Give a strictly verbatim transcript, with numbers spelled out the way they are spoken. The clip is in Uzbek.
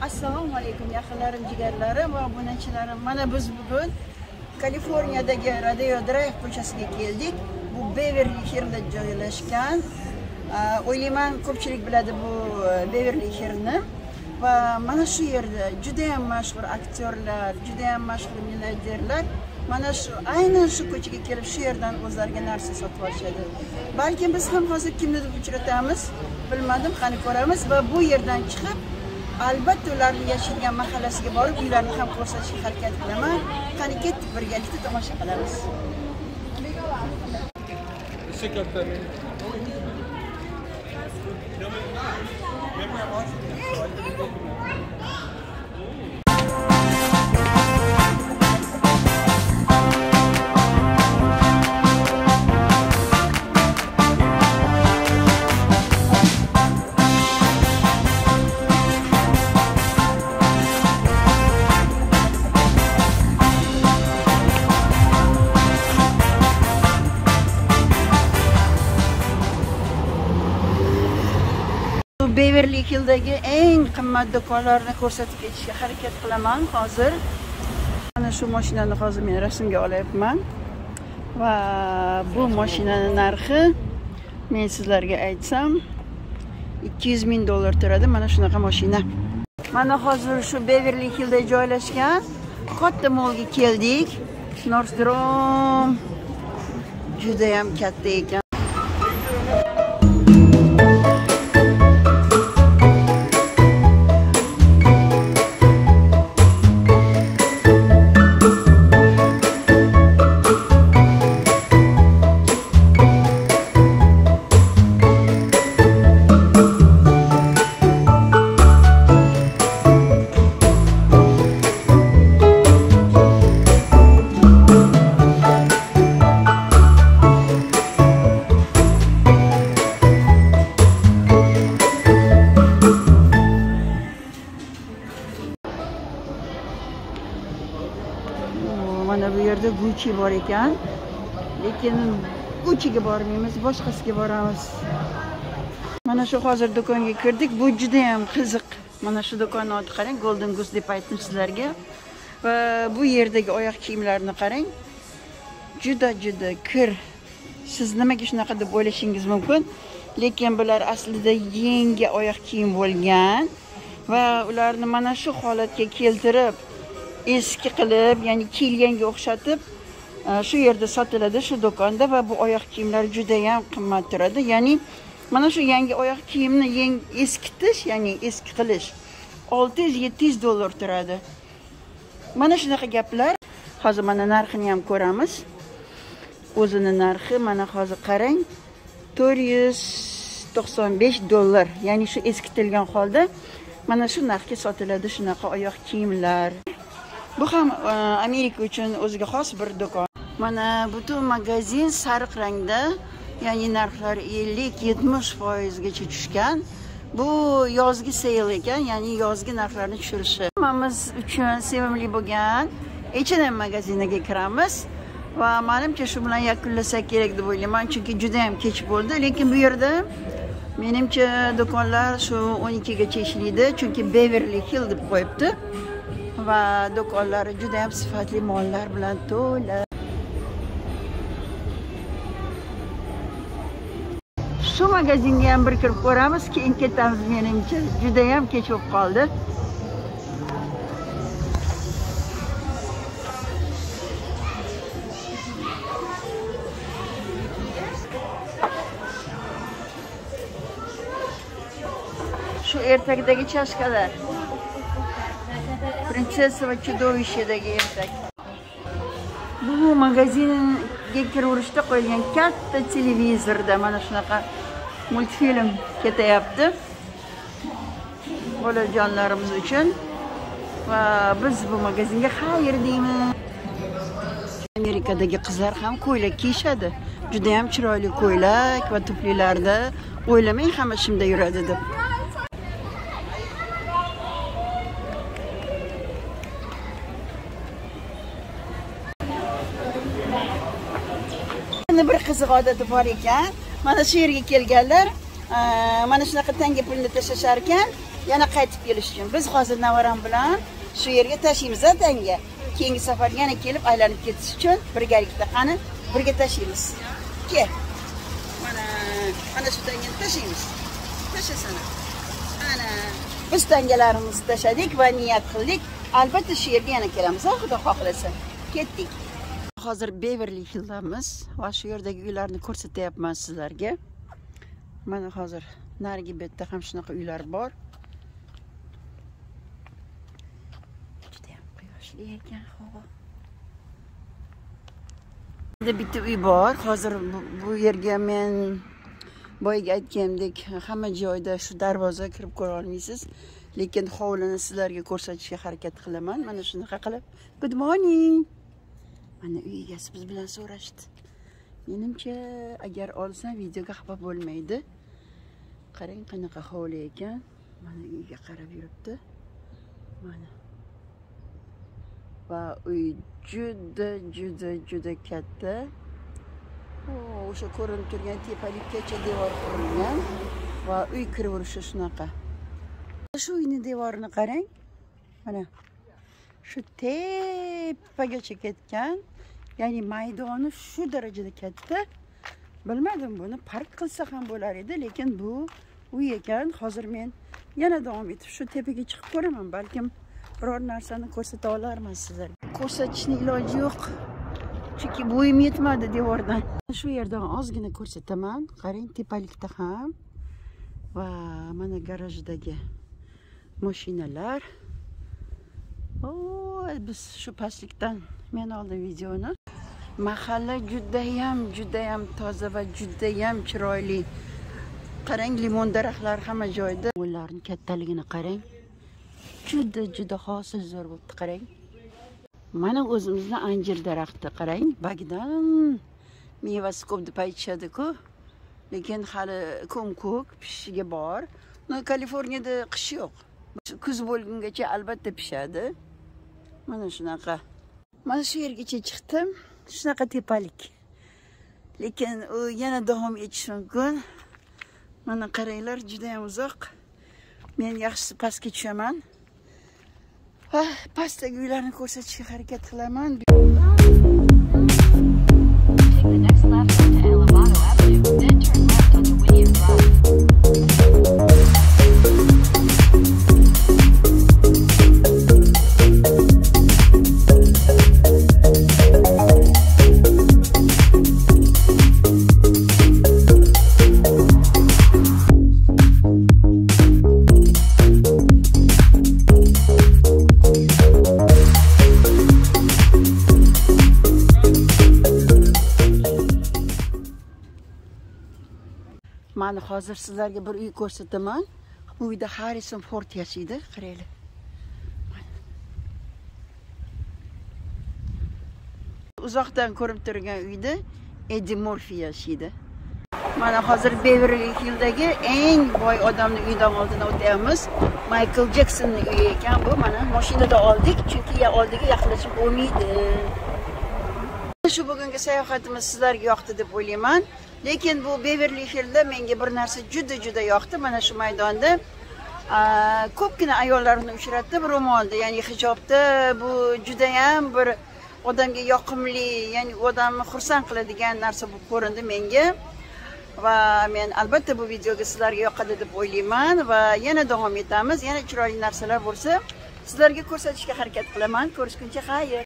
Assalomu alaykum yaqinlarim, jigarlarim va obunachilarim. Mana biz bugun Kaliforniyadagi Rodeo Drive ko'chasiga keldik. Bu Beverly Hillsda joylashgan. O'ylayman ko'pchilik biladi bu Beverly Hillsni. Va mana shu yerda juda ham mashhur aktyorlar, juda ham mashhur milliarderlar mana shu aynan shu ko'chaga kelib shu yerdan o'zlariga narsa sotib olishadi. Balki biz ham hozir kimnidir uchratamiz, bilmadim, qani ko'ramiz va bu yerdan chiqib albatta ularning yashagan mahallasiga borib uylarni ham ko'rsatishga harakat qilaman. Qani ketdik, birgalikda tomosha qilamiz. Beverly Hillsdagi eng qimmat do'konlarni ko'rsatib ketishga harakat qilaman hozir. Mana shu mashinani hozir men rasmga olyapman. Va bu mashinaning narxi men sizlarga aytsam ikki yuz ming dollar turadi. Mana shunaqa mashina. Mana hozir shu Beverly Hillsda joylashgan katta molga keldik. Nordstrom juda ham katta ekan. Mana bu yerda Gucci bor ekan. Lekin Gucciga bormaymiz, boshqasiga boramiz. Mana shu hozir do'konga kirdik. Bu juda ham qiziq. Mana shu do'konni oti qarang, Golden Goose deb aytdim sizlarga. Va bu yerdagi oyoq kiyimlarni qarang. Juda juda kir. Siz nimaga shunaqa deb o'ylashingiz mumkin, lekin bular aslida yangi oyoq kiyim bo'lgan va ularni mana shu holatga keltirib eski qilib, ya'ni kiyilganga o'xshatib shu yerda sotiladi, shu do'konda va bu oyoq kiyimlar juda ham qimmat turadi. Ya'ni mana shu yangi oyoq kiyimni eskitish, ya'ni eski qilish olti yuz yetti yuz dollar turadi. Mana shunaqa gaplar. Hozir mana narxini ham ko'ramiz. O'zini narxi mana hozir qarang, to'rt yuz to'qson besh dollar. Ya'ni shu eskitilgan holda mana shu narxga sotiladi shunaqa oyoq kiyimlar. Bu ham Amerika uchun o'ziga xos bir do'kon. Mana butun magazin sariq rangda, ya'ni narxlar ellik yetmish foiz gacha tushgan. Bu yozgi sale ekan, ya'ni yozgi narxlarni tushirishi. Hammamiz uchun sevimli bo'lgan H and M magaziniga kiramiz va menimcha shu bilan yakunlasak kerak deb o'ylayman, chunki juda ham kech bo'ldi. Lekin bu yerda menimcha do'konlar shu o'n ikki gacha ishlaydi, chunki Beverly Hills deb qo'yibdi. Va do'konlari juda ham sifatli mollar bilan to'la. Shu magazinga ham bir kirib ko'ramiz, keyin ketamiz menimcha. Juda ham kech bo'lib qoldi. Shu ertakdagi chashkalar. Prinsessa va Chudovishedagi ertak. Bu magazinga kiraverishda qo'yilgan katta televizorda mana shunaqa multfilm ketyapti. Bolajonlarimiz uchun va biz bu magazinga xayr deymiz. Amerikadagi qizlar ham ko'ylak kiyishadi. Juda ham chiroyli ko'ylak va tuflilarda o'ylamang hamma shimda yuradi deb. Bir qiziq odati bor ekan. Mana shu yerga kelganlar mana shunaqa tanga pulni tashlashar ekan, yana qaytib kelish uchun. Biz hozir navaram bilan shu yerga tashlaymiz tanga. Keyingi safar yana kelib aylanib ketish uchun birgalikda qani birga tashlaymiz. Kel. Mana mana shu tangani tashlaymiz. Tashlasana. Ana biz tangalarimizni tashladik va niyat qildik. Albatta shu yerga yana kelamiz, Xudo xohlasa. Ketdik. Hozir Beverly Hillsdamiz va shu yerdagi uylarni ko'rsatyapman sizlarga. Mana hozir narigi betda ham shunaqa uylar bor. Juda ham quyoshli ekan havo. Bitta uy bor. Hozir bu, bu yerga men boyaga aytgandek hamma joyda shu darvoza kirib ko'ra olmaysiz, lekin hovlini sizlarga ko'rsatishga harakat qilaman. Mana shunaqa qilib. Good morning. Mana uy egasi biz bilan so'rashdi. Menimcha agar olsam videoga xafa bo'lmaydi. Qarang qanaqa hovli ekan. Mana uyga qarab yuribdi. Mana. Va uy juda juda juda katta. O'sha ko'rinib turgan tepalikkacha devor qurilgan va uy kiraverishi shunaqa. Shu uyning devorini qarang. Mana shu tepagacha ketgan. Ya'ni maydoni shu darajada katta. Bilmadim, buni park qilsa ham bo'lar edi, lekin bu uy ekan. Hozir men yana davom etib shu tepaga chiqib ko'raman, balkim biror narsani ko'rsata olarman sizlarga. Ko'rsatishning iloji yo'q. Chunki bo'yim yetmadi devordan. Shu yerdan ozgina ko'rsataman. Qarang, tepalikda ham va mana garajdagi mashinalar. O, biz shu pastlikdan men oldim videoni. Mahalla juda ham juda ham toza va juda ham chiroyli. Qarang, limon daraxtlari hamma joyda. Ularning kattaligini qarang. Juda juda hosil zo'r bo'libdi, qarang. Mana o'zimizning anjir daraxti qarang, bagdan mevasi ko'p deb aytishadi-ku. Lekin hali ko'm-ko'k, pishishiga bor. No, Kaliforniyada qish yo'q. Kuz bo'lgungacha albatta pishadi. Mana shunaqa. Mana shu yergacha chiqdim. Shunaqa tepalik. Lekin u yana davom etishi mumkin. Mana qaranglar, juda ham uzoq. Men yaxshisi pastga tushaman. Ha, pastdagi uylarni ko'rsatishga harakat qilaman. Mana hozir sizlarga bir uy ko'rsataman. Bu uyda Harrison Ford yashaydi, qaranglar. Uzoqdan ko'rib turgan uyda Eddie Murphy yashaydi. Mana hozir Beverly Hillsdagi eng boy odamning uyidan oldidan o'tyapmiz. Michael Jacksonning uyi ekan bu. Mana mashinada oldik, chunki ya oldiga yaqinlashib bo'lmaydi. Shu bugungi sayohatimiz sizlarga yoqdi deb o'ylayman. Lekin bu Beverly Hillsda menga bir narsa juda juda yoqdi. Mana shu maydonda ko'pgina ayollarni uchratdim ro'molda, ya'ni hijobda. Bu juda ham bir odamga yoqimli, ya'ni odamni xursand qiladigan narsa bo'lib ko'rindi menga. Va men albatta bu videoga sizlarga yoqadi deb o'ylayman va yana davom etamiz. Yana chiroyli narsalar bo'lsa, sizlarga ko'rsatishga harakat qilaman. Ko'rishguncha xayr.